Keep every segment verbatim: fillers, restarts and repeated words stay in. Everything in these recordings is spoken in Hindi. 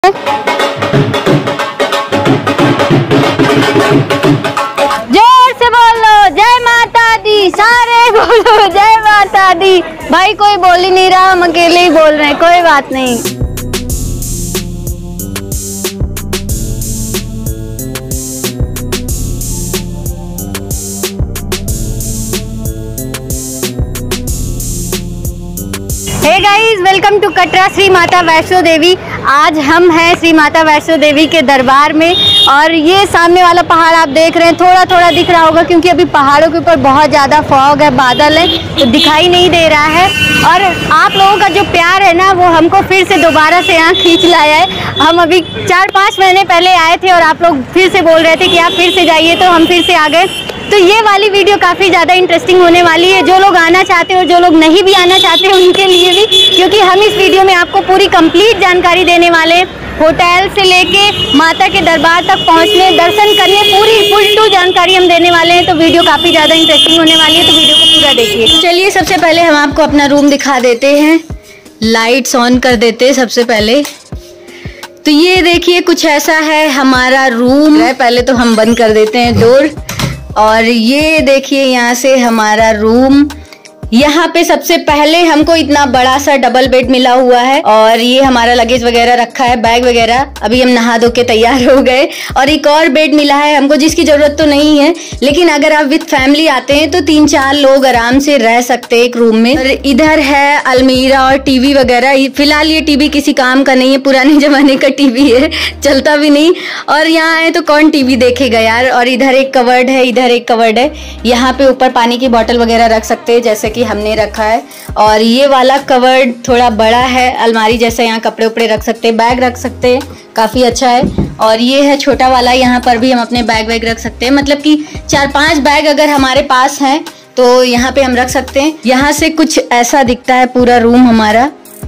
जोर से बोलो जय माता दी, सारे बोलो जय माता दी। भाई कोई बोल ही नहीं रहा, हम अकेले ही बोल रहे हैं, कोई बात नहीं। Hey guys, welcome to Katra Shri Mata Vaishno देवी। आज हम हैं श्री माता वैष्णो देवी के दरबार में और ये सामने वाला पहाड़ आप देख रहे हैं, थोड़ा थोड़ा दिख रहा होगा क्योंकि अभी पहाड़ों के ऊपर बहुत ज़्यादा फॉग है, बादल है, तो दिखाई नहीं दे रहा है। और आप लोगों का जो प्यार है ना, वो हमको फिर से दोबारा से यहाँ खींच लाया है। हम अभी चार पाँच महीने पहले आए थे और आप लोग फिर से बोल रहे थे कि आप फिर से जाइए, तो हम फिर से आ गए। तो ये वाली वीडियो काफ़ी ज़्यादा इंटरेस्टिंग होने वाली है। जो लोग आना चाहते हैं और जो लोग नहीं भी आना चाहते हैं उनके लिए भी, क्योंकि हम इस वीडियो में आपको पूरी कंप्लीट जानकारी देने वाले हैं। होटल से लेके माता के दरबार तक पहुंचने, दर्शन करने, पूरी फुल टू जानकारी हम देने वाले हैं। तो वीडियो काफ़ी ज़्यादा इंटरेस्टिंग होने वाली है, तो वीडियो को पूरा देखिए। चलिए सबसे पहले हम आपको अपना रूम दिखा देते हैं, लाइट्स ऑन कर देते हैं सबसे पहले। तो ये देखिए कुछ ऐसा है हमारा रूम है। पहले तो हम बंद कर देते हैं डोर, और ये देखिए यहाँ से हमारा रूम। यहाँ पे सबसे पहले हमको इतना बड़ा सा डबल बेड मिला हुआ है और ये हमारा लगेज वगैरह रखा है, बैग वगैरह। अभी हम नहा धो के तैयार हो गए। और एक और बेड मिला है हमको, जिसकी जरूरत तो नहीं है, लेकिन अगर आप विद फैमिली आते हैं तो तीन चार लोग आराम से रह सकते हैं एक रूम में। और इधर है अलमीरा और टीवी वगैरह। फिलहाल ये टीवी किसी काम का नहीं है, पुराने जमाने का टीवी है, चलता भी नहीं। और यहाँ आए तो कौन टीवी देखेगा यार। और इधर एक कवर्ड है, इधर एक कवर्ड है। यहाँ पे ऊपर पानी की बोतल वगैरह रख सकते हैं, जैसे कि हमने रखा है। और ये वाला कवर्ड थोड़ा बड़ा है, अलमारी जैसा, यहाँ कपड़े उपड़े रख सकते हैं, बैग रख सकते हैं, काफी अच्छा है। और ये है छोटा वाला, यहाँ पर भी हम अपने बैग वैग रख सकते हैं। मतलब कि चार पांच बैग अगर हमारे पास हैं तो यहाँ पे हम रख सकते हैं। यहाँ से कुछ ऐसा दिखता है पूरा रूम हमारा।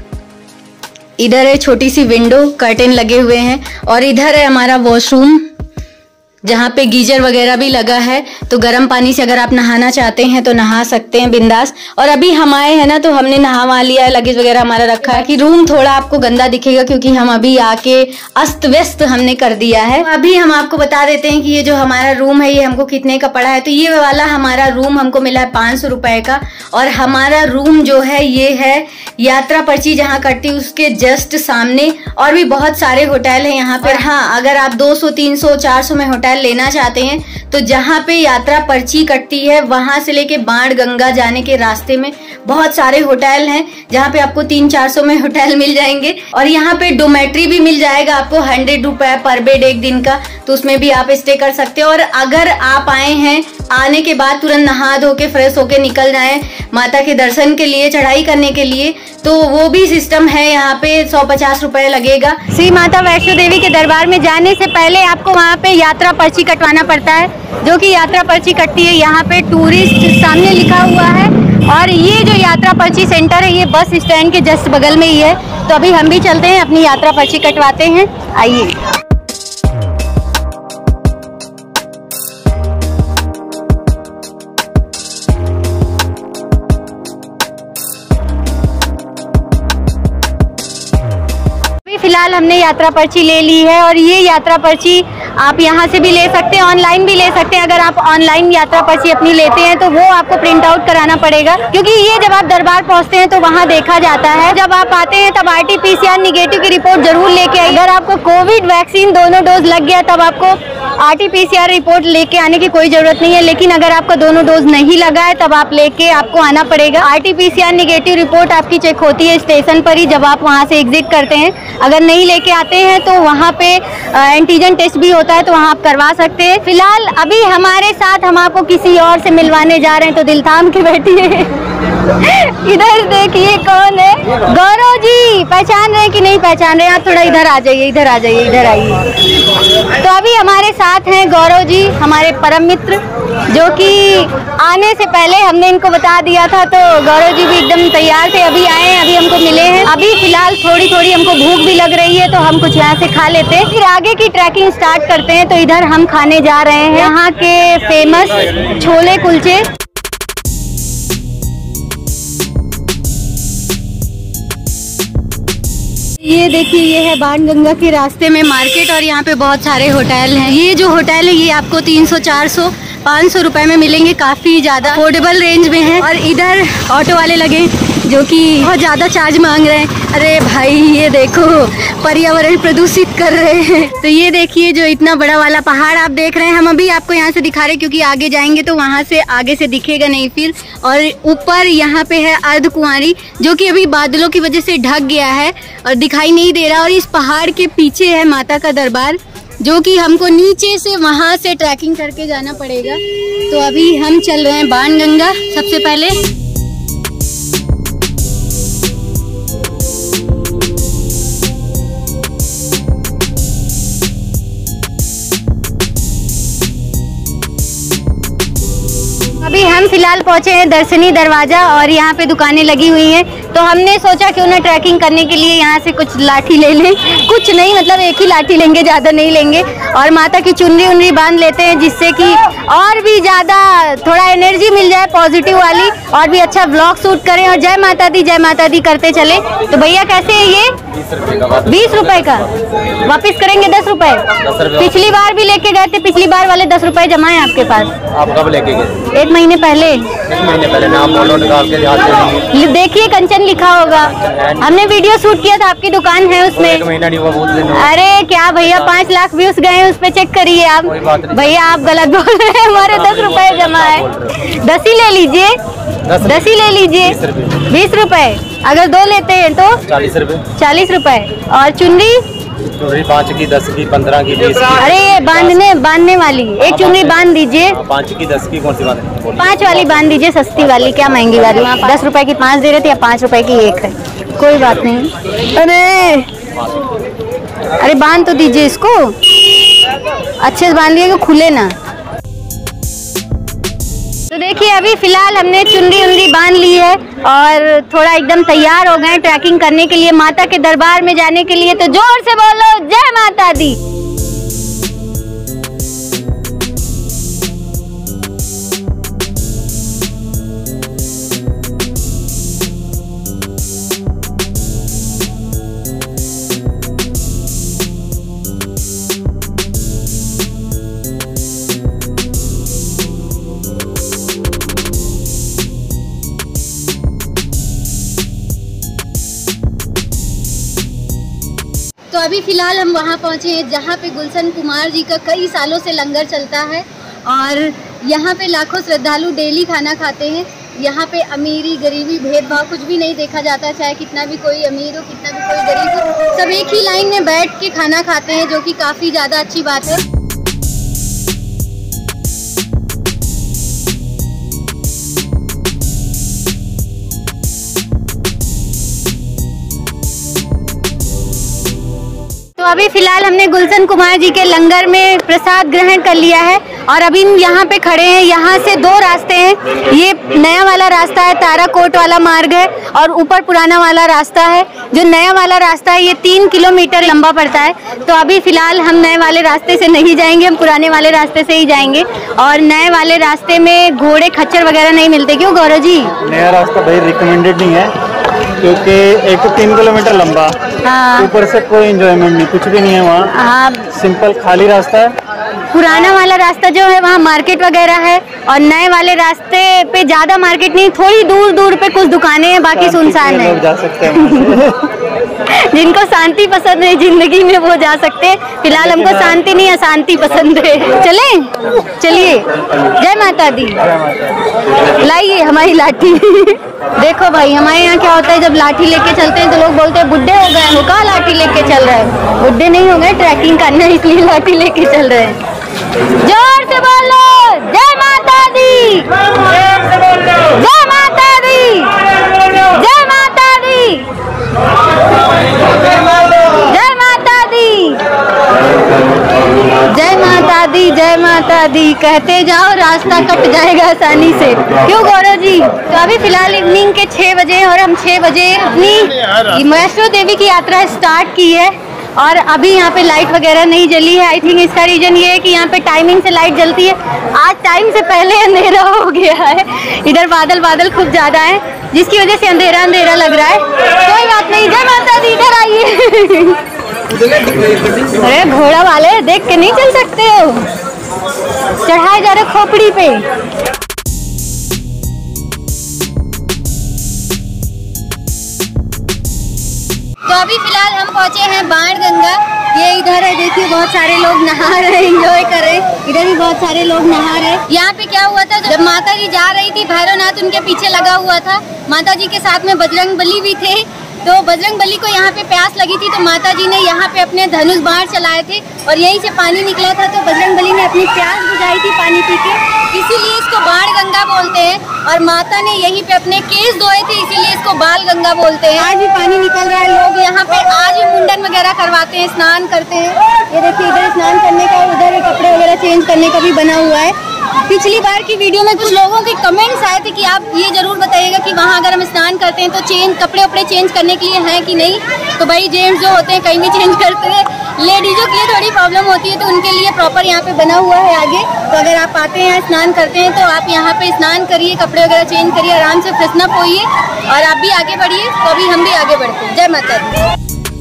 इधर है छोटी सी विंडो, कर्टेन लगे हुए हैं। और इधर है हमारा वॉशरूम, जहाँ पे गीजर वगैरह भी लगा है, तो गर्म पानी से अगर आप नहाना चाहते हैं तो नहा सकते हैं बिंदास। और अभी हम आए हैं ना, तो हमने नहा वहा लिया है, लगेज वगैरह हमारा रखा है कि रूम थोड़ा आपको गंदा दिखेगा, क्योंकि हम अभी आके अस्त व्यस्त हमने कर दिया है। तो अभी हम आपको बता देते हैं कि ये जो हमारा रूम है ये हमको कितने का पड़ा है। तो ये वाला हमारा रूम हमको मिला है पाँच सौ रुपए का। और हमारा रूम जो है ये है यात्रा पर्ची जहाँ कटती है उसके जस्ट सामने। और भी बहुत सारे होटल है यहाँ पर। हाँ, अगर आप दो सौ तीन सौ चार सौ में होटल लेना चाहते हैं तो जहाँ पे यात्रा पर्ची कटती है वहां से लेके बाण गंगा जाने के रास्ते में बहुत सारे होटल हैं, जहाँ पे आपको तीन चार सौ में होटल मिल जाएंगे। और यहाँ पे डोमेट्री भी मिल जाएगा आपको हंड्रेड रुपए पर बेड एक दिन का, तो उसमें भी आप स्टे कर सकते हैं। और अगर आप आए हैं, आने के बाद तुरंत नहा धो के फ्रेश होके निकल जाएं माता के दर्शन के लिए, चढ़ाई करने के लिए, तो वो भी सिस्टम है। यहाँ पे सौ पचास रुपए लगेगा। श्री माता वैष्णो देवी के दरबार में जाने से पहले आपको वहाँ पे यात्रा पर्ची कटवाना पड़ता है, जो कि यात्रा पर्ची कटती है यहाँ पे टूरिस्ट सामने लिखा हुआ है। और ये जो यात्रा पर्ची सेंटर है ये बस स्टैंड के जस्ट बगल में ही है। तो अभी हम भी चलते हैं, अपनी यात्रा पर्ची कटवाते हैं, आइए। फिलहाल हमने यात्रा पर्ची ले ली है और ये यात्रा पर्ची आप यहाँ से भी ले सकते हैं, ऑनलाइन भी ले सकते हैं। अगर आप ऑनलाइन यात्रा पर्ची अपनी लेते हैं तो वो आपको प्रिंट आउट कराना पड़ेगा, क्योंकि ये जब आप दरबार पहुँचते हैं तो वहाँ देखा जाता है। जब आप आते हैं तब R T P C R negative की रिपोर्ट जरूर लेके आइए। अगर आपको कोविड वैक्सीन दोनों डोज लग गया तब आपको R T P C R report लेके आने की कोई जरूरत नहीं है, लेकिन अगर आपका दोनों डोज नहीं लगा है तब आप लेके आपको आना पड़ेगा। R T P C R negative report आपकी चेक होती है स्टेशन पर ही, जब आप वहाँ से एग्जिट करते हैं। अगर नहीं लेके आते हैं तो वहाँ पे एंटीजन टेस्ट भी होता है, तो वहाँ आप करवा सकते हैं। फिलहाल अभी हमारे साथ हम आपको किसी और से मिलवाने जा रहे हैं, तो दिल थाम के बैठिए। इधर देखिए कौन है, गौरव जी। पहचान रहे कि नहीं पहचान रहे? आप थोड़ा इधर आ जाइए, इधर आ जाइए, इधर आइए। तो अभी हमारे साथ हैं गौरव जी, हमारे परम मित्र, जो कि आने से पहले हमने इनको बता दिया था, तो गौरव जी भी एकदम तैयार थे, अभी आए हैं, अभी हमको मिले हैं। अभी फिलहाल थोड़ी थोड़ी हमको भूख भी लग रही है, तो हम कुछ यहाँ से खा लेते हैं, फिर आगे की ट्रैकिंग स्टार्ट करते हैं। तो इधर हम खाने जा रहे हैं यहाँ के फेमस छोले कुलचे। ये देखिए, ये है बाणगंगा के रास्ते में मार्केट और यहाँ पे बहुत सारे होटल हैं। ये जो होटल है ये आपको तीन सौ, चार सौ, पाँच सौ रुपए में मिलेंगे, काफ़ी ज़्यादा अफोर्डेबल रेंज में है। और इधर ऑटो वाले लगे जो कि बहुत ज़्यादा चार्ज मांग रहे हैं। अरे भाई ये देखो, पर्यावरण प्रदूषित कर रहे हैं। तो ये देखिए जो इतना बड़ा वाला पहाड़ आप देख रहे हैं, हम अभी आपको यहाँ से दिखा रहे हैं क्योंकि आगे जाएंगे तो वहाँ से आगे से दिखेगा नहीं फिर। और ऊपर यहाँ पे है अर्धकुंवारी जो कि अभी बादलों की वजह से ढक गया है और दिखाई नहीं दे रहा। और इस पहाड़ के पीछे है माता का दरबार जो कि हमको नीचे से वहाँ से ट्रैकिंग करके जाना पड़ेगा। तो अभी हम चल रहे हैं बाणगंगा। सबसे पहले अभी हम फिलहाल पहुंचे हैं दर्शनी दरवाजा और यहाँ पे दुकानें लगी हुई हैं। तो हमने सोचा क्यों ना ट्रैकिंग करने के लिए यहाँ से कुछ लाठी ले लें। कुछ नहीं, मतलब एक ही लाठी लेंगे, ज़्यादा नहीं लेंगे। और माता की चुनरी उनरी बांध लेते हैं जिससे कि और भी ज़्यादा थोड़ा एनर्जी मिल जाए पॉजिटिव वाली, और भी अच्छा ब्लॉग शूट करें और जय माता दी जय माता दी करते चले। तो भैया कैसे है ये? बीस रुपए का वापिस करेंगे दस रुपए। पिछली बार भी लेके गए थे, पिछली बार वाले दस रुपए जमा है आपके पास। आप कब लेके गए? एक महीने पहले। एक महीने पहले ना, आप फोटो निकाल के दिखाते। देखिए कंचन लिखा होगा, हमने वीडियो शूट किया था, आपकी दुकान है उसमें। एक महीना नहीं हुआ, बहुत दिन हुआ। अरे क्या भैया, पाँच लाख व्यूज गए हैं उस पे, चेक करिए आप। भैया आप गलत बोल रहे हैं, हमारे दस रुपए जमा है। दस ही ले लीजिए, दस ही ले लीजिए। बीस रुपए, अगर दो लेते हैं तो चालीस रुपए। चालीस रुपए। और चुनरी? चुनरी पाँच की, दस की, पंद्रह की, बीस की। अरे ये बांधने बांधने वाली एक चुनरी बांध दीजिए। पाँच की, दस की, कौन सी बात? पाँच वाली बांध दीजिए, सस्ती वाली, क्या महंगी वाली। दस रुपए की पाँच दे रहे थे या पाँच रुपए की एक है, कोई बात नहीं। अरे अरे बांध तो दीजिए इसको, अच्छे से बांधिए कि खुले ना। तो देखिए अभी फिलहाल हमने चुनरी उनरी बांध ली है और थोड़ा एकदम तैयार हो गए ट्रैकिंग करने के लिए, माता के दरबार में जाने के लिए। तो जोर से बोलो जय माता दी। तो अभी फ़िलहाल हम वहाँ पहुँचे हैं जहाँ पे गुलशन कुमार जी का कई सालों से लंगर चलता है और यहाँ पे लाखों श्रद्धालु डेली खाना खाते हैं। यहाँ पे अमीरी गरीबी भेदभाव कुछ भी नहीं देखा जाता, चाहे कितना भी कोई अमीर हो कितना भी कोई गरीब हो, सब एक ही लाइन में बैठ के खाना खाते हैं, जो कि काफ़ी ज़्यादा अच्छी बात है। तो अभी फिलहाल हमने गुलशन कुमार जी के लंगर में प्रसाद ग्रहण कर लिया है और अभी यहाँ पे खड़े हैं। यहाँ से दो रास्ते हैं, ये नया वाला रास्ता है, ताराकोट वाला मार्ग है, और ऊपर पुराना वाला रास्ता है। जो नया वाला रास्ता है ये तीन किलोमीटर लंबा पड़ता है। तो अभी फिलहाल हम नए वाले रास्ते से नहीं जाएंगे, हम पुराने वाले रास्ते से ही जाएंगे। और नए वाले रास्ते में घोड़े खच्चर वगैरह नहीं मिलते, क्यों गौरव जी? नया रास्ता भाई रिकमेंडेड नहीं है क्योंकि एक तो तीन किलोमीटर लंबा, हाँ, ऊपर से कोई एंजॉयमेंट नहीं, कुछ भी नहीं है वहाँ। हाँ, सिंपल खाली रास्ता है। पुराना वाला रास्ता जो है वहाँ मार्केट वगैरह है, और नए वाले रास्ते पे ज़्यादा मार्केट नहीं, थोड़ी दूर दूर पे कुछ दुकानें हैं, बाकी सुनसान है। जा सकते हैं जिनको शांति पसंद है जिंदगी में वो जा सकते हैं। फिलहाल हमको शांति नहीं, अशांति पसंद है। चले चलिए, जय माता दी। लाइए हमारी लाठी। देखो भाई, हमारे यहाँ क्या होता है, जब लाठी लेके चलते हैं तो लोग बोलते हैं बुड्ढे हो गए हो, कहाँ लाठी लेके चल रहे हैं। बुड्ढे नहीं हो गए, ट्रैकिंग करना है इसलिए लाठी लेके चल रहे हैं। जोर से बोलो जय माता दी, जय माता दी, जय माता दी, जय माता दी, जय माता दी, जय माता दी कहते जाओ, रास्ता कट जाएगा आसानी से, क्यों गौरव जी? तो अभी फिलहाल इवनिंग के छः बजे और हम छः बजे अपनी वैष्णो देवी की यात्रा स्टार्ट की है। और अभी यहाँ पे लाइट वगैरह नहीं जली है। आई थिंक इसका रीजन ये है कि यहाँ पे टाइमिंग से लाइट जलती है। आज टाइम से पहले अंधेरा हो गया है। इधर बादल बादल खूब ज्यादा है जिसकी वजह से अंधेरा अंधेरा लग रहा है। कोई बात नहीं, जय माता दी, इधर आइए। अरे घोड़ा वाले देख के नहीं चल सकते हो, चढ़ाए जा रहे खोपड़ी पे। तो अभी फिलहाल हम पहुंचे हैं बाण गंगा। ये इधर है, देखिए बहुत सारे लोग नहा रहे हैं, एंजॉय कर रहे हैं। इधर भी बहुत सारे लोग नहा रहे हैं। यहाँ पे क्या हुआ था, जब माता जी जा रही थी भैरवनाथ उनके पीछे लगा हुआ था। माता जी के साथ में बजरंग बली भी थे। तो बजरंग बली को यहाँ पे प्यास लगी थी तो माता जी ने यहाँ पे अपने धनुष बाण चलाए थे और यहीं से पानी निकला था। तो बजरंग बली ने अपनी प्यास बुझाई थी पानी पी के, इसीलिए इसको बाण गंगा बोलते हैं। और माता ने यहीं पे अपने केस धोए थे, इसीलिए इसको बाल गंगा बोलते हैं। आज भी पानी निकल रहा है, लोग यहाँ पे आज भी मुंडन वगैरह करवाते हैं, स्नान करते हैं। ये देखिए इधर स्नान करने का, उधर कपड़े वगैरह चेंज करने का भी बना हुआ है। पिछली बार की वीडियो में कुछ लोगों के कमेंट्स आए थे कि आप ये जरूर बताइएगा कि वहाँ अगर हम स्नान करते हैं तो चेंज कपड़े वपड़े चेंज करने के लिए हैं कि नहीं। तो भाई जेंट्स जो होते हैं कहीं भी चेंज करते हैं, लेडीजों के लिए थोड़ी प्रॉब्लम होती है तो उनके लिए प्रॉपर यहाँ पे बना हुआ है आगे। तो अगर आप आते हैं स्नान करते हैं तो आप यहाँ पे स्नान करिए, कपड़े वगैरह चेंज करिए, आराम से फ्रेशन अप होइए और आप भी आगे बढ़िए। तो अभी हम भी आगे बढ़ते हैं। जय माता दी।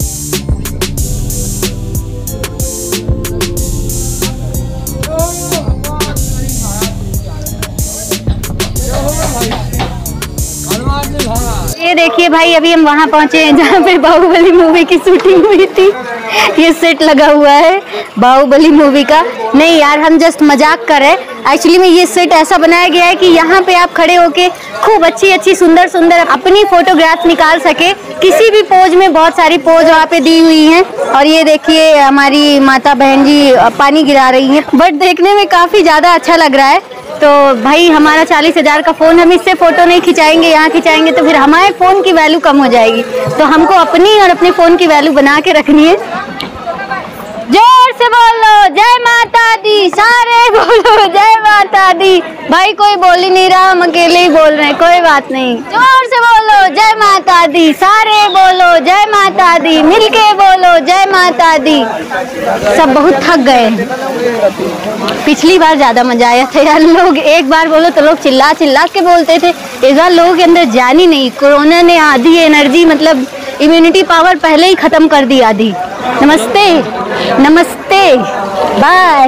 ये देखिए भाई, अभी हम वहाँ पहुँचे हैं जहाँ पे बाहुबली मूवी की शूटिंग हुई थी। ये सेट लगा हुआ है बाहुबली मूवी का। नहीं यार, हम जस्ट मजाक कर रहे हैं। एक्चुअली में ये सेट ऐसा बनाया गया है कि यहाँ पे आप खड़े होके खूब अच्छी अच्छी सुंदर सुंदर अपनी फोटोग्राफ निकाल सके। किसी भी पोज में बहुत सारी पोज वहाँ पे दी हुई हैं। और ये देखिए हमारी माता बहन जी पानी गिरा रही हैं, बट देखने में काफ़ी ज़्यादा अच्छा लग रहा है। तो भाई हमारा चालीस हजार का फ़ोन, हम इससे फ़ोटो नहीं खिंचाएंगे, यहाँ खिंचाएंगे तो फिर हमारे फ़ोन की वैल्यू कम हो जाएगी। तो हमको अपनी और अपने फ़ोन की वैल्यू बना के रखनी है। जोर से बोलो जय माता दी, सारे बोलो जय माता दी। भाई कोई बोल ही नहीं रहा, हम अकेले ही बोल रहे हैं, कोई बात नहीं। जोर से बोलो जय माता दी, सारे बोलो जय माता दी, मिलके बोलो जय माता दी। सब बहुत थक गए। पिछली बार ज्यादा मजा आया था यार, लोग एक बार बोलो तो लोग चिल्ला चिल्ला के बोलते थे। इस बार लोगों के अंदर जान ही नहीं, कोरोना ने आधी एनर्जी मतलब इम्यूनिटी पावर पहले ही खत्म कर दी आधी। नमस्ते नमस्ते बाय।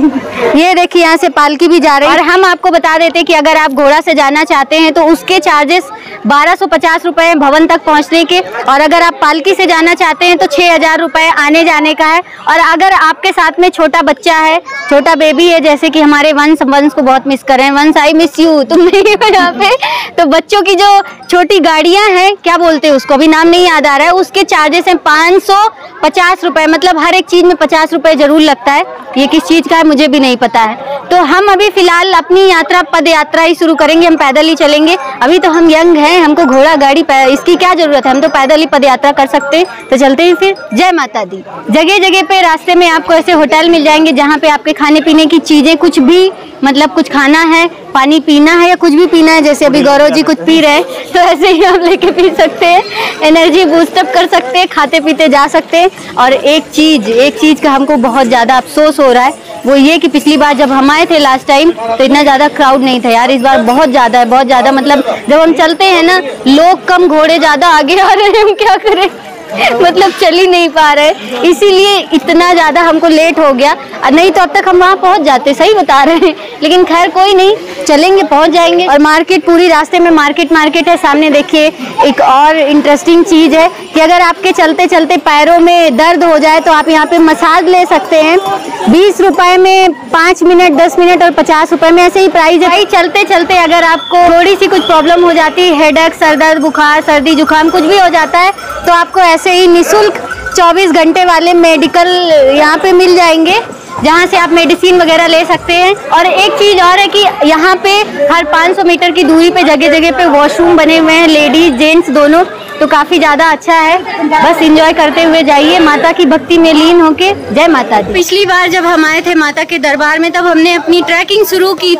ये देखिए यहाँ से पालकी भी जा रही है। और हम आपको बता देते कि अगर आप घोड़ा से जाना चाहते हैं तो उसके चार्जेस बारह सौ पचास रुपए हैं भवन तक पहुँचने के। और अगर आप पालकी से जाना चाहते हैं तो छः हजार रुपये आने जाने का है। और अगर आपके साथ में छोटा बच्चा है, छोटा बेबी है, जैसे कि हमारे वंश वंश को बहुत मिस कर रहे हैं, वंश आई मिस यू, तुम नहीं हो यहाँ पे। तो बच्चों की जो छोटी गाड़ियाँ हैं, क्या बोलते हैं उसको, अभी नाम नहीं याद आ रहा है, उसके चार्जेस हैं पाँच सौ पचास रुपये। मतलब हर एक चीज़ में पचास रुपये जरूर लगता है। ये किस चीज़ का है मुझे भी नहीं पता है। तो हम अभी फिलहाल अपनी यात्रा पद यात्रा ही शुरू करेंगे, हम पैदल ही चलेंगे। अभी तो हम यंग हैं, हमको घोड़ा गाड़ी इसकी क्या जरूरत है, हम तो पैदल ही पद यात्रा कर सकते हैं। तो चलते हैं फिर। जय माता दी। जगह जगह पे रास्ते में आपको ऐसे होटल मिल जाएंगे जहाँ पे आपके खाने पीने की चीज़ें, कुछ भी मतलब कुछ खाना है, पानी पीना है या कुछ भी पीना है, जैसे अभी गौरव जी कुछ पी रहे हैं तो ऐसे ही आप लेके पी सकते हैं, एनर्जी बूस्टअप कर सकते हैं, खाते पीते जा सकते हैं। और एक चीज़ एक चीज़ का हमको बहुत ज़्यादा अफसोस हो रहा है, वो ये कि पिछली बार जब हम आए थे लास्ट टाइम तो इतना ज़्यादा क्राउड नहीं था यार। इस बार बहुत ज़्यादा है, बहुत ज़्यादा। मतलब जब हम चलते हैं ना, लोग कम घोड़े ज़्यादा आगे आ रहे हैं, हम क्या करें मतलब चल ही नहीं पा रहे, इसीलिए इतना ज़्यादा हमको लेट हो गया। नहीं तो अब तक हम वहाँ पहुँच जाते, सही बता रहे हैं। लेकिन खैर कोई नहीं, चलेंगे, पहुँच जाएंगे। और मार्केट, पूरी रास्ते में मार्केट मार्केट है। सामने देखिए एक और इंटरेस्टिंग चीज़ है कि अगर आपके चलते चलते पैरों में दर्द हो जाए तो आप यहाँ पे मसाज ले सकते हैं। बीस रुपए में पाँच मिनट, दस मिनट और पचास रुपए में, ऐसे ही प्राइस है। चलते चलते अगर आपको थोड़ी सी कुछ प्रॉब्लम हो जाती है, हेडेक, सर दर्द, बुखार, सर्दी जुकाम कुछ भी हो जाता है, तो आपको ऐसे ही निःशुल्क चौबीस घंटे वाले मेडिकल यहाँ पे मिल जाएंगे, जहाँ से आप मेडिसिन वगैरह ले सकते हैं। और एक चीज़ और है कि यहाँ पे हर पाँच सौ मीटर की दूरी पे जगह जगह पे वॉशरूम बने हुए हैं, लेडीज जेंट्स दोनों। तो काफ़ी ज़्यादा अच्छा है, बस एंजॉय करते हुए जाइए, माता की भक्ति में लीन होके। जय माता दी। पिछली बार जब हम आए थे माता के दरबार में, तब हमने अपनी ट्रैकिंग शुरू की थी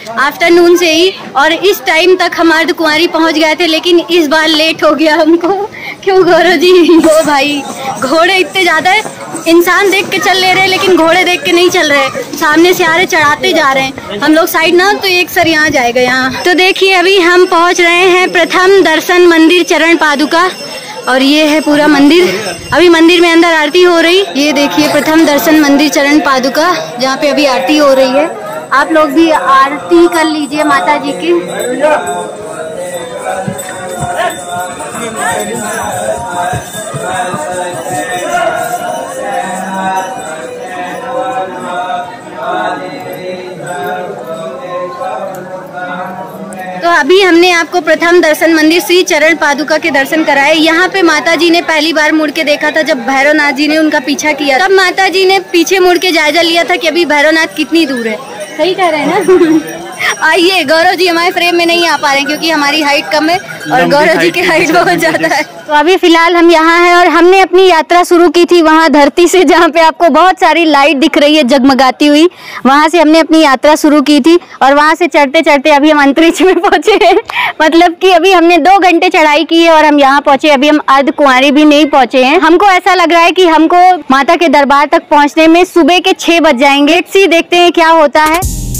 आफ्टरनून से ही, और इस टाइम तक हम अर्धकुंवारी पहुंच गए थे, लेकिन इस बार लेट हो गया हमको। क्यों गौरव जी? वो भाई घोड़े इतने ज़्यादा है, इंसान देख के चल ले रहे हैं लेकिन घोड़े देख के नहीं चल रहे, सामने से आ रहे, चढ़ाते जा रहे हैं। हम लोग साइड ना तो एक सर यहाँ जाएगा यहाँ। तो देखिए अभी हम पहुँच रहे हैं प्रथम दर्शन मंदिर चरण पादुका, और ये है पूरा मंदिर। अभी मंदिर में अंदर आरती हो रही, ये देखिए प्रथम दर्शन मंदिर चरण पादुका, जहाँ पे अभी आरती हो रही है। आप लोग भी आरती कर लीजिए माता जी की। तो अभी हमने आपको प्रथम दर्शन मंदिर श्री चरण पादुका के दर्शन कराए। यहाँ पे माता जी ने पहली बार मुड़ के देखा था जब भैरवनाथ जी ने उनका पीछा किया, तब माता जी ने पीछे मुड़ के जायजा लिया था कि अभी भैरवनाथ कितनी दूर है। सही कह रहे हैं ना? आइए, गौरव जी हमारे फ्रेम में नहीं आ पा रहे हैं क्योंकि हमारी हाइट कम है और गौरव जी की हाइट बहुत ज्यादा है। तो अभी फिलहाल हम यहाँ हैं और हमने अपनी यात्रा शुरू की थी वहाँ धरती से, जहाँ पे आपको बहुत सारी लाइट दिख रही है जगमगाती हुई। वहाँ से हमने अपनी यात्रा शुरू की थी और वहाँ से चढ़ते चढ़ते अभी हम अंतरिक्ष में पहुँचे हैं। मतलब कि अभी हमने दो घंटे चढ़ाई की है और हम यहाँ पहुँचे। अभी हम अर्धकुंवारी भी नहीं पहुँचे हैं। हमको ऐसा लग रहा है कि हमको माता के दरबार तक पहुँचने में सुबह के छह बज जाएंगे। सी देखते हैं क्या होता है।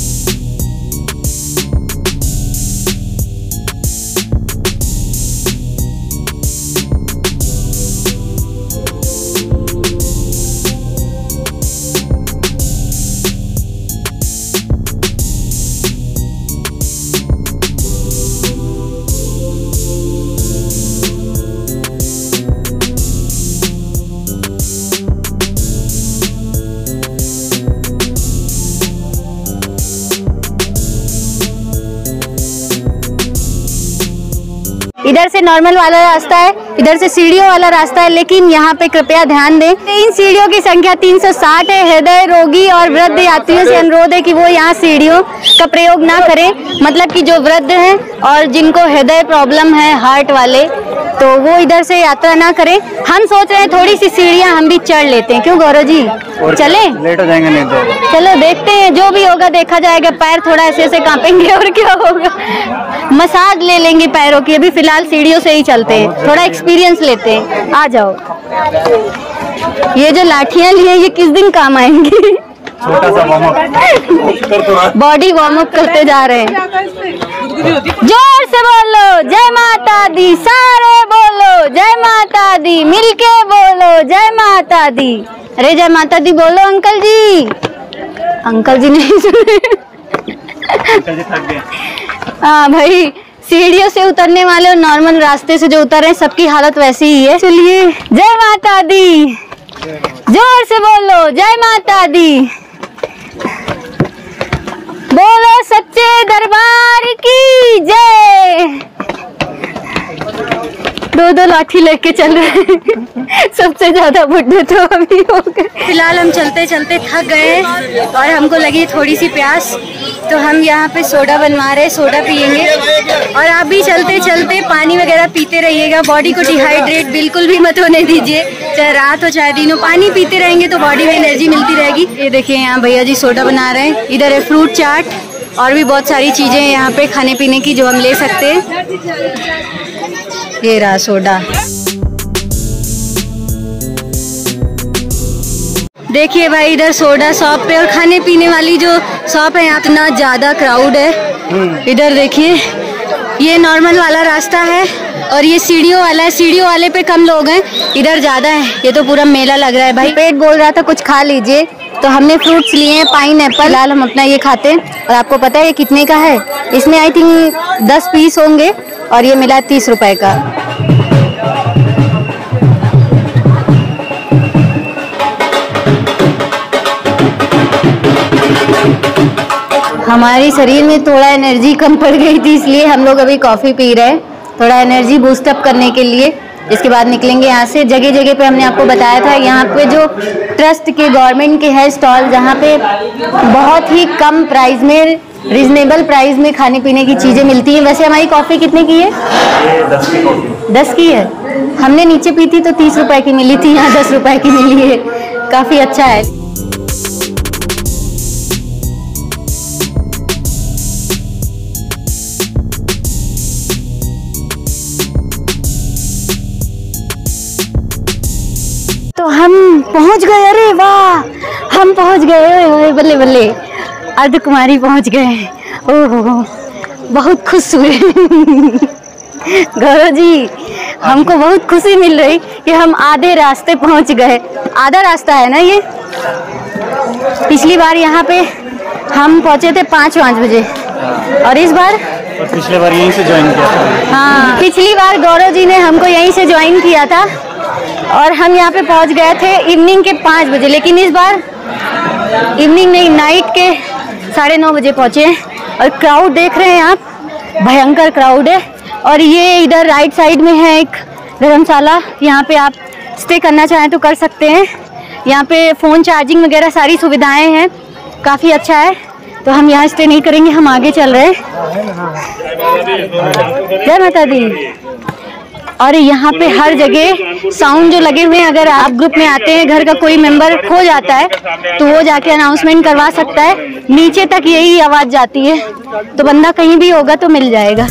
इधर से नॉर्मल वाला रास्ता है, इधर से सीढ़ियों वाला रास्ता है, लेकिन यहाँ पे कृपया ध्यान दें, इन सीढ़ियों की संख्या तीन सौ साठ है। हृदय रोगी और वृद्ध यात्रियों से अनुरोध है कि वो यहाँ सीढ़ियों का प्रयोग ना करें। मतलब कि जो वृद्ध हैं और जिनको हृदय प्रॉब्लम है, हार्ट वाले, तो वो इधर से यात्रा ना करें। हम सोच रहे हैं थोड़ी सी सीढ़ियाँ हम भी चढ़ लेते हैं। क्यों गौरव जी, चले? लेट हो जाएंगे नहीं तो। चलो देखते हैं, जो भी होगा देखा जाएगा। पैर थोड़ा ऐसे ऐसे कांपेंगे और क्या होगा, मसाज ले लेंगे पैरों की। अभी फिलहाल सीढ़ियों से ही चलते हैं, थोड़ा एक्सपीरियंस लेते हैं। आ जाओ। ये जो लाठियाँ लिए ये किस दिन काम आएंगी? छोटा सा warm up, body warm up करते जा रहे हैं। जोर से बोलो जय माता दी, सारे बोलो जय माता दी, मिलके बोलो जय माता दी। अरे जय माता दी बोलो अंकल जी। अंकल जी नहीं सुने। हाँ भाई, सीढ़ियों से उतरने वाले और नॉर्मल रास्ते से जो उतर रहे हैं सबकी हालत वैसी ही है। चलिए, जय माता दी, जोर से बोलो जय माता दी, बोलो सच्चे दरबार की जय। दो दो लाठी लेके चल रहे हैं। सबसे ज्यादा बुढ़े तो अभी हो गए। फिलहाल हम चलते चलते थक गए और हमको लगी थोड़ी सी प्यास, तो हम यहाँ पे सोडा बनवा रहे हैं, सोडा पियेंगे। और आप भी चलते चलते पानी वगैरह पीते रहिएगा, बॉडी को डिहाइड्रेट बिल्कुल भी मत होने दीजिए, चाहे रात हो चाहे दिन हो। पानी पीते रहेंगे तो बॉडी में एनर्जी मिलती रहेगी। ये देखिए यहाँ भैया जी सोडा बना रहे हैं। इधर है फ्रूट चाट और भी बहुत सारी चीजें यहाँ पे खाने पीने की जो हम ले सकते हैं। ये रहा सोडा। देखिए भाई, इधर सोडा शॉप पे और खाने पीने वाली जो शॉप है यहाँ इतना ज्यादा क्राउड है। इधर देखिए, ये नॉर्मल वाला रास्ता है और ये सीढ़ियों वाला है। सीढ़ियों वाले पे कम लोग हैं, इधर ज्यादा है। ये तो पूरा मेला लग रहा है भाई। पेट बोल रहा था कुछ खा लीजिए, तो हमने फ्रूट्स लिए हैं, पाइन एप्पल। फिलहाल हम अपना ये खाते हैं। और आपको पता है ये कितने का है? इसमें आई थिंक दस पीस होंगे और ये मिला तीस रुपए का। हमारे शरीर में थोड़ा एनर्जी कम पड़ गई थी, इसलिए हम लोग अभी कॉफ़ी पी रहे हैं, थोड़ा एनर्जी बूस्ट अप करने के लिए। इसके बाद निकलेंगे यहाँ से। जगह जगह पे हमने आपको बताया था, यहाँ पे जो ट्रस्ट के गवर्नमेंट के है स्टॉल, जहाँ पे बहुत ही कम प्राइस में, रिजनेबल प्राइस में खाने पीने की चीज़ें मिलती हैं। वैसे हमारी कॉफ़ी कितने की है? दस की कॉफी। दस की है। हमने नीचे पी थी तो तीस रुपए की मिली थी, यहाँ दस रुपए की मिली है। काफ़ी अच्छा है। हम पहुंच गए, अरे वाह हम पहुंच गए, ओए ओए बल्ले बल्ले, अर्ध कुमारी पहुंच गए। ओहो बहुत खुश हुए गौरव जी, हमको बहुत खुशी मिल रही कि हम आधे रास्ते पहुंच गए। आधा रास्ता है ना ये। पिछली बार यहाँ पे हम पहुंचे थे पाँच पाँच बजे और इस बार और पिछले बार यहीं से ज्वाइन किया था। हाँ, पिछली बार गौरव जी ने हमको यहीं से ज्वाइन किया था और हम यहाँ पे पहुँच गए थे इवनिंग के पाँच बजे, लेकिन इस बार इवनिंग नहीं, नाइट के साढ़े नौ बजे पहुँचे। और क्राउड देख रहे हैं आप, भयंकर क्राउड है। और ये इधर राइट साइड में है एक धर्मशाला, यहाँ पे आप स्टे करना चाहें तो कर सकते हैं। यहाँ पे फ़ोन चार्जिंग वगैरह सारी सुविधाएं हैं, काफ़ी अच्छा है। तो हम यहाँ स्टे नहीं करेंगे, हम आगे चल रहे हैं। जय माता दी। और यहाँ पे हर जगह साउंड जो लगे हुए हैं, अगर आप ग्रुप में आते हैं, घर का कोई मेंबर खो जाता है तो वो जाके अनाउंसमेंट करवा सकता है। नीचे तक यही आवाज़ जाती है, तो बंदा कहीं भी होगा तो मिल जाएगा।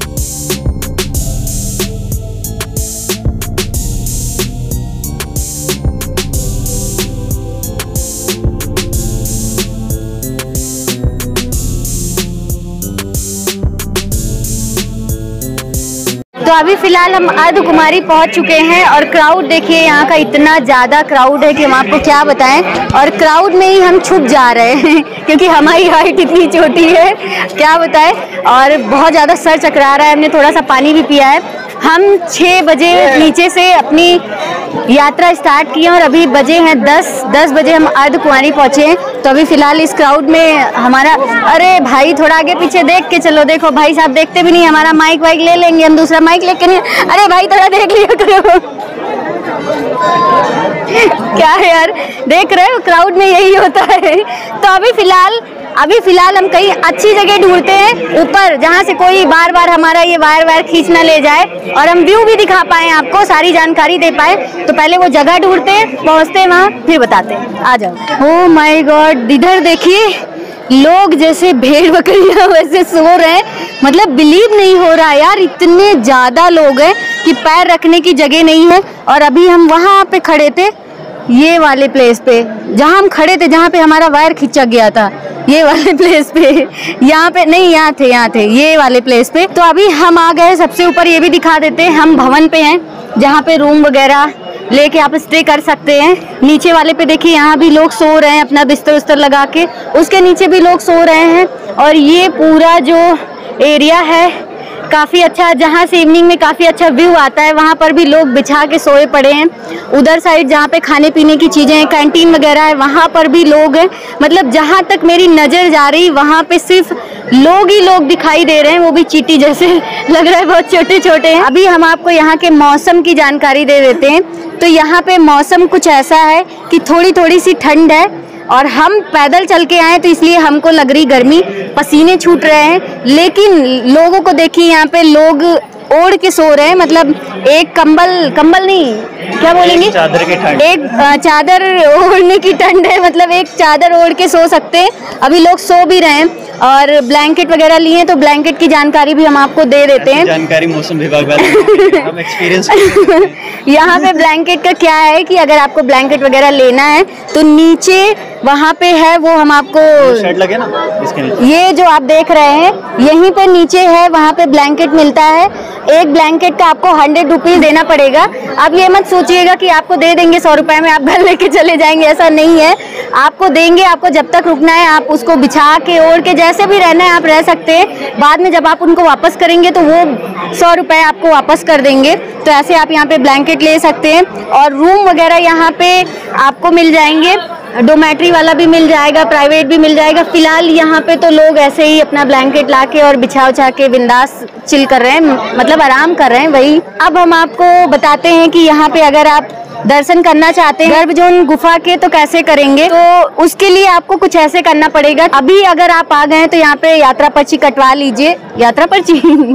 तो अभी फिलहाल हम अर्ध कुमारी पहुंच चुके हैं और क्राउड देखिए, यहाँ का इतना ज़्यादा क्राउड है कि हम आपको क्या बताएं। और क्राउड में ही हम छुप जा रहे हैं क्योंकि हमारी हाइट इतनी छोटी है, क्या बताएं। और बहुत ज़्यादा सर चकरा रहा है, हमने थोड़ा सा पानी भी पिया है। हम छः बजे नीचे से अपनी यात्रा स्टार्ट की और अभी बजे हैं दस दस बजे हम अर्ध कुमारी पहुँचे हैं। तो अभी फ़िलहाल इस क्राउड में हमारा, अरे भाई थोड़ा आगे पीछे देख के चलो, देखो भाई साहब देखते भी नहीं, हमारा माइक वाइक ले लेंगे, हम दूसरा माइक लेके नहीं। अरे भाई थोड़ा देख लिया करो क्या है यार, देख रहे हो क्राउड में यही होता है। तो अभी फ़िलहाल अभी फ़िलहाल हम कहीं अच्छी जगह ढूंढते हैं ऊपर, जहाँ से कोई बार बार हमारा ये वायर वायर खींच ना ले जाए और हम व्यू भी दिखा पाएँ, आपको सारी जानकारी दे पाए। तो पहले वो जगह ढूंढते हैं, पहुँचते हैं वहाँ, फिर बताते हैं। आ जाओ। ओह माय गॉड, इधर देखिए लोग जैसे भेड़ बकरियां वैसे सो रहे हैं, मतलब बिलीव नहीं हो रहा यार, इतने ज़्यादा लोग हैं कि पैर रखने की जगह नहीं है। और अभी हम वहाँ पे खड़े थे, ये वाले प्लेस पे जहाँ हम खड़े थे, जहाँ पे हमारा वायर खींचा गया था, ये वाले प्लेस पे, यहाँ पे नहीं, यहाँ थे यहाँ थे ये वाले प्लेस पे। तो अभी हम आ गए सबसे ऊपर, ये भी दिखा देते हैं, हम भवन पे हैं जहाँ पे रूम वगैरह लेके आप स्टे कर सकते हैं। नीचे वाले पे देखिए, यहाँ भी लोग सो रहे हैं अपना बिस्तर उस्तर लगा के, उसके नीचे भी लोग सो रहे हैं। और ये पूरा जो एरिया है काफ़ी अच्छा, जहाँ से इवनिंग में काफ़ी अच्छा व्यू आता है, वहाँ पर भी लोग बिछा के सोए पड़े हैं। उधर साइड जहाँ पे खाने पीने की चीज़ें हैं, कैंटीन वगैरह है, वहाँ पर भी लोग हैं। मतलब जहाँ तक मेरी नज़र जा रही, वहाँ पे सिर्फ लोग ही लोग दिखाई दे रहे हैं, वो भी चींटी जैसे लग रहा है, बहुत छोटे छोटे हैं। अभी हम आपको यहाँ के मौसम की जानकारी दे देते हैं। तो यहाँ पे मौसम कुछ ऐसा है कि थोड़ी थोड़ी सी ठंड है और हम पैदल चल के आए तो इसलिए हमको लग रही गर्मी, पसीने छूट रहे हैं। लेकिन लोगों को देखिए, यहाँ पे लोग ओढ़ के सो रहे हैं, मतलब एक कंबल कंबल नहीं क्या बोलेंगे, चादर की ठंड, एक चादर ओढ़ने की ठंड है, मतलब एक चादर ओढ़ के सो सकते हैं। अभी लोग सो भी रहे हैं और ब्लैंकेट वगैरह लिए हैं, तो ब्लैंकेट की जानकारी भी हम आपको दे देते हैं। जानकारी मौसम विभाग वाले हम एक्सपीरियंस यहाँ पे ब्लैंकेट का क्या है कि अगर आपको ब्लैंकेट वगैरह लेना है तो नीचे वहाँ पे है, वो हम आपको शेड लगे ना इसके नीचे, ये जो आप देख रहे हैं यहीं पे नीचे है, वहाँ पे ब्लैंकेट मिलता है। एक ब्लैंकेट का आपको हंड्रेड रुपीज़ देना पड़ेगा। अब ये मत सोचिएगा कि आपको दे देंगे सौ रुपए में आप घर लेके चले जाएंगे, ऐसा नहीं है। आपको देंगे, आपको जब तक रुकना है आप उसको बिछा के ओढ़ के जैसे भी रहना है आप रह सकते हैं। बाद में जब आप उनको वापस करेंगे तो वो सौ रुपये आपको वापस कर देंगे। तो ऐसे आप यहाँ पे ब्लैंकेट ले सकते हैं। और रूम वगैरह यहाँ पे आपको मिल जाएंगे, डोमेट्री वाला भी मिल जाएगा, प्राइवेट भी मिल जाएगा। फिलहाल यहाँ पे तो लोग ऐसे ही अपना ब्लैंकेट लाके और बिछा उछा के बिंदास चिल कर रहे हैं, मतलब आराम कर रहे हैं वही। अब हम आपको बताते हैं कि यहाँ पे अगर आप दर्शन करना चाहते हैं गर्भजोन गुफा के तो कैसे करेंगे। तो उसके लिए आपको कुछ ऐसे करना पड़ेगा। अभी अगर आप आ गए हैं तो यहाँ पे यात्रा पर्ची कटवा लीजिए। यात्रा पर्ची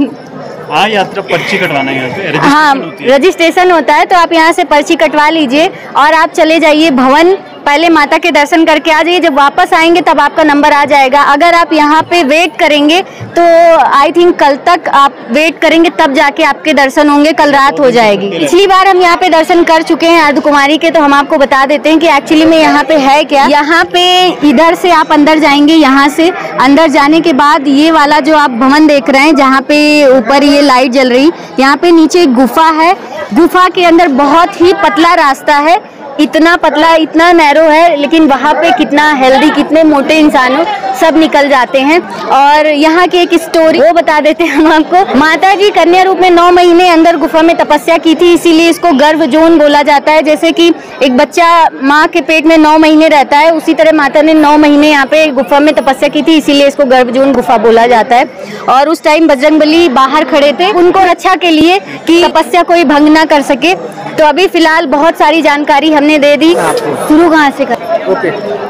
हाँ, यात्रा पर्ची कटवाना है यहाँ पे, हाँ रजिस्ट्रेशन होती है। रजिस्ट्रेशन होता है, तो आप यहाँ से पर्ची कटवा लीजिए और आप चले जाइए भवन पहले माता के दर्शन करके आ जाइए। जब वापस आएंगे तब आपका नंबर आ जाएगा। अगर आप यहाँ पे वेट करेंगे तो आई थिंक कल तक आप वेट करेंगे तब जाके आपके दर्शन होंगे, कल रात हो जाएगी। पिछली बार हम यहाँ पे दर्शन कर चुके हैं अर्धकुमारी के, तो हम आपको बता देते हैं कि एक्चुअली में यहाँ पे है क्या। यहाँ पे इधर से आप अंदर जाएंगे, यहाँ से अंदर जाने के बाद ये वाला जो आप भवन देख रहे हैं जहाँ पे ऊपर ये लाइट जल रही, यहाँ पे नीचे एक गुफा है। गुफा के अंदर बहुत ही पतला रास्ता है, इतना पतला, इतना नैरो है, लेकिन वहाँ पे कितना हेल्दी, कितने मोटे इंसानों सब निकल जाते हैं। और यहाँ की एक स्टोरी वो बता देते हैं हम आपको। माता जी कन्या रूप में नौ महीने अंदर गुफा में तपस्या की थी, इसीलिए इसको गर्भ जोन बोला जाता है। जैसे कि एक बच्चा माँ के पेट में नौ महीने रहता है, उसी तरह माता ने नौ महीने यहाँ पे गुफा में तपस्या की थी, इसीलिए इसको गर्भ जोन गुफा बोला जाता है। और उस टाइम बजरंगबली बाहर खड़े थे उनको रक्षा के लिए कि तपस्या कोई भंग ना कर सके। तो अभी फिलहाल बहुत सारी जानकारी हमने दे दी। शुरू कहाँ से कर ओके।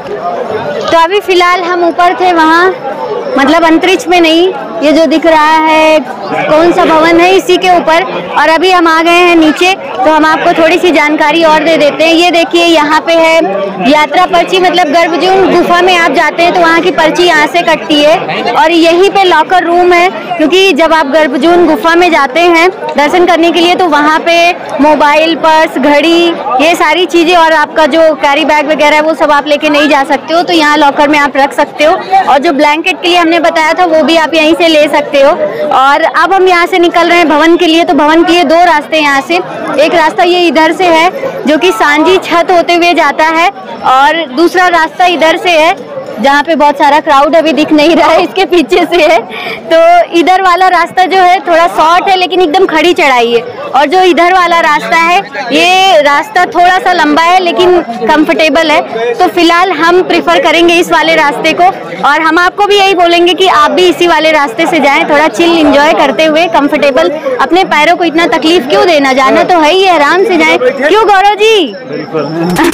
तो अभी फिलहाल हम ऊपर थे, वहाँ मतलब अंतरिक्ष में नहीं, ये जो दिख रहा है कौन सा भवन है इसी के ऊपर, और अभी हम आ गए हैं नीचे। तो हम आपको थोड़ी सी जानकारी और दे देते हैं। ये देखिए यहाँ पे है यात्रा पर्ची, मतलब गर्भजून गुफा में आप जाते हैं तो वहाँ की पर्ची यहाँ से कटती है। और यहीं पे लॉकर रूम है, क्योंकि जब आप गर्भजून गुफा में जाते हैं दर्शन करने के लिए तो वहाँ पे मोबाइल, पर्स, घड़ी, ये सारी चीज़ें और आपका जो कैरी बैग वगैरह है वो सब आप लेके नहीं जा सकते हो, तो यहाँ लॉकर में आप रख सकते हो। और जो ब्लैंकेट के लिए हमने बताया था वो भी आप यहीं से ले सकते हो। और अब हम यहाँ से निकल रहे हैं भवन के लिए। तो भवन के लिए दो रास्ते यहाँ से, एक रास्ता ये इधर से है जो कि सांझी छत होते हुए जाता है, और दूसरा रास्ता इधर से है जहाँ पे बहुत सारा क्राउड अभी दिख नहीं रहा है, इसके पीछे से है। तो इधर वाला रास्ता जो है थोड़ा शॉर्ट है लेकिन एकदम खड़ी चढ़ाई है, और जो इधर वाला रास्ता है ये रास्ता थोड़ा सा लंबा है लेकिन कंफर्टेबल है। तो फिलहाल हम प्रिफर करेंगे इस वाले रास्ते को, और हम आपको भी यही बोलेंगे कि आप भी इसी वाले रास्ते से जाएं, थोड़ा चिल एंजॉय करते हुए कंफर्टेबल। अपने पैरों को इतना तकलीफ क्यों देना, जाना तो है ही, आराम से जाएं। क्यों गौरव जी? बिल्कुल।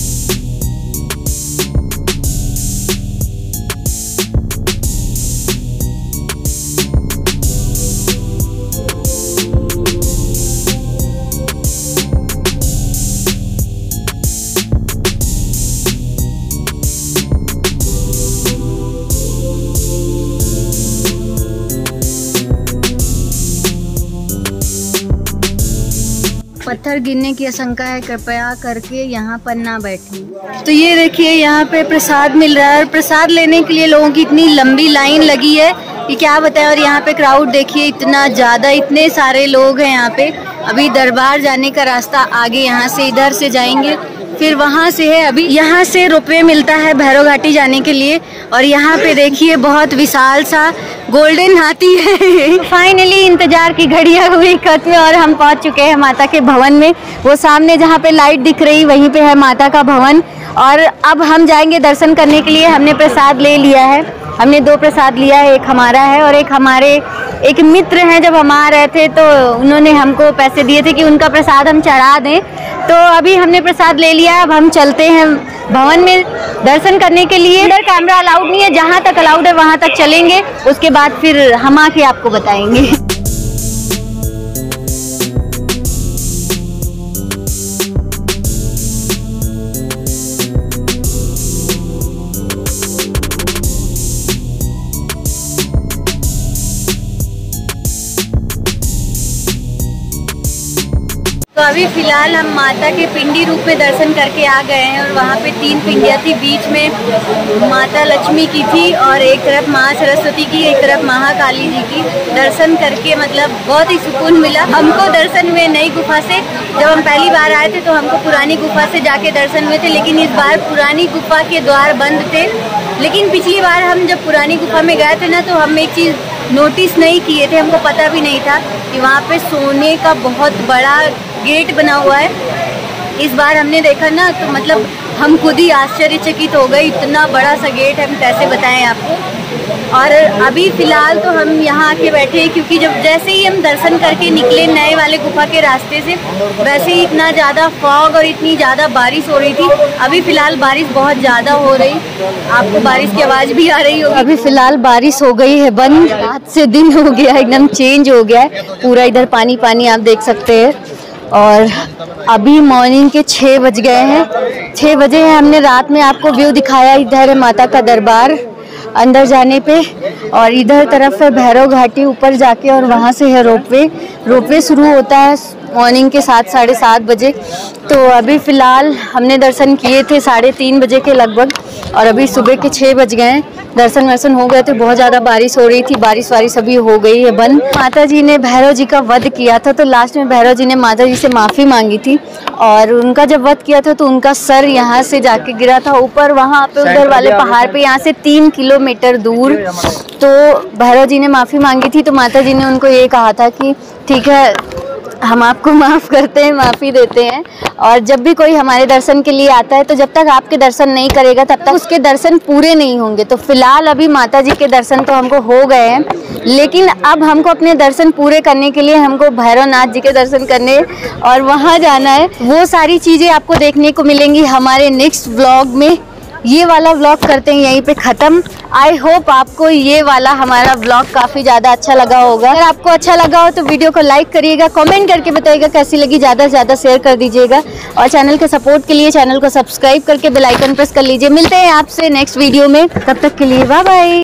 पत्थर गिरने की आशंका है, कृपया करके यहाँ पर ना बैठें। तो ये देखिए यहाँ पे प्रसाद मिल रहा है, और प्रसाद लेने के लिए लोगों की इतनी लंबी लाइन लगी है कि क्या बताएं। और यहाँ पे क्राउड देखिए इतना ज़्यादा, इतने सारे लोग हैं यहाँ पे। अभी दरबार जाने का रास्ता आगे, यहाँ से इधर से जाएंगे, फिर वहाँ से है। अभी यहाँ से रुपये मिलता है भैरव घाटी जाने के लिए। और यहाँ पे देखिए बहुत विशाल सा गोल्डन हाथी है। फाइनली इंतजार की घड़ियाँ हुई खत्म और हम पहुँच चुके हैं माता के भवन में। वो सामने जहाँ पे लाइट दिख रही वहीं पे है माता का भवन। और अब हम जाएंगे दर्शन करने के लिए। हमने प्रसाद ले लिया है, हमने दो प्रसाद लिया है, एक हमारा है और एक हमारे एक मित्र हैं। जब हम आ रहे थे तो उन्होंने हमको पैसे दिए थे कि उनका प्रसाद हम चढ़ा दें, तो अभी हमने प्रसाद ले लिया। अब हम चलते हैं भवन में दर्शन करने के लिए। इधर कैमरा अलाउड नहीं है, जहाँ तक अलाउड है वहाँ तक चलेंगे, उसके बाद फिर हम आके आपको बताएंगे। तो अभी फिलहाल हम माता के पिंडी रूप में दर्शन करके आ गए हैं और वहाँ पे तीन पिंडियाँ थी, बीच में माता लक्ष्मी की थी और एक तरफ माँ सरस्वती की, एक तरफ महाकाली जी की। दर्शन करके मतलब बहुत ही सुकून मिला हमको। दर्शन हुए नई गुफा से, जब हम पहली बार आए थे तो हमको पुरानी गुफा से जाके दर्शन हुए थे, लेकिन इस बार पुरानी गुफा के द्वार बंद थे। लेकिन पिछली बार हम जब पुरानी गुफा में गए थे ना, तो हम एक चीज़ नोटिस नहीं किए थे, हमको पता भी नहीं था कि वहाँ पे सोने का बहुत बड़ा गेट बना हुआ है। इस बार हमने देखा ना तो मतलब हम खुद ही आश्चर्यचकित हो गए, इतना बड़ा सा गेट है, हम कैसे बताएं आपको। और अभी फ़िलहाल तो हम यहाँ आके बैठे हैं, क्योंकि जब जैसे ही हम दर्शन करके निकले नए वाले गुफा के रास्ते से, वैसे ही इतना ज़्यादा फॉग और इतनी ज़्यादा बारिश हो रही थी। अभी फ़िलहाल बारिश बहुत ज़्यादा हो रही, आपको बारिश की आवाज़ भी आ रही होगी। अभी फ़िलहाल बारिश हो गई है बंद, रात से दिन हो गया, एकदम चेंज हो गया है पूरा। इधर पानी पानी आप देख सकते हैं, और अभी मॉर्निंग के छः बज गए हैं, छः बजे हैं। हमने रात में आपको व्यू दिखाया, इधर है माता का दरबार अंदर जाने पे, और इधर तरफ है भैरव घाटी ऊपर जाके, और वहाँ से है रोपवे। रोपवे शुरू होता है मॉर्निंग के सात साढ़े सात बजे। तो अभी फ़िलहाल हमने दर्शन किए थे साढ़े तीन बजे के लगभग, और अभी सुबह के छः बज गए हैं। दर्शन वर्शन हो गए थे, बहुत ज़्यादा बारिश हो रही थी, बारिश वारिश अभी हो गई है बंद। माता जी ने भैरव जी का वध किया था, तो लास्ट में भैरव जी ने माता जी से माफ़ी मांगी थी, और उनका जब वध किया था तो उनका सर यहाँ से जाके गिरा था ऊपर, वहाँ पे उधर वाले पहाड़ पे, यहाँ से तीन किलोमीटर दूर। तो भैरव जी ने माफ़ी मांगी थी, तो माता जी ने उनको ये कहा था कि ठीक है, हम आपको माफ़ करते हैं, माफ़ी देते हैं। और जब भी कोई हमारे दर्शन के लिए आता है, तो जब तक आपके दर्शन नहीं करेगा तब तक उसके दर्शन पूरे नहीं होंगे। तो फिलहाल अभी माता जी के दर्शन तो हमको हो गए हैं, लेकिन अब हमको अपने दर्शन पूरे करने के लिए हमको भैरवनाथ जी के दर्शन करने और वहाँ जाना है। वो सारी चीज़ें आपको देखने को मिलेंगी हमारे नेक्स्ट व्लॉग में। ये वाला व्लॉग करते हैं यहीं पे ख़त्म। आई होप आपको ये वाला हमारा व्लॉग काफ़ी ज़्यादा अच्छा लगा होगा। अगर आपको अच्छा लगा हो तो वीडियो को लाइक करिएगा, कमेंट करके बताइएगा कैसी लगी, ज़्यादा से ज़्यादा शेयर कर दीजिएगा, और चैनल के सपोर्ट के लिए चैनल को सब्सक्राइब करके बेल आइकन प्रेस कर लीजिए। मिलते हैं आपसे नेक्स्ट वीडियो में, तब तक के लिए बाय बाय।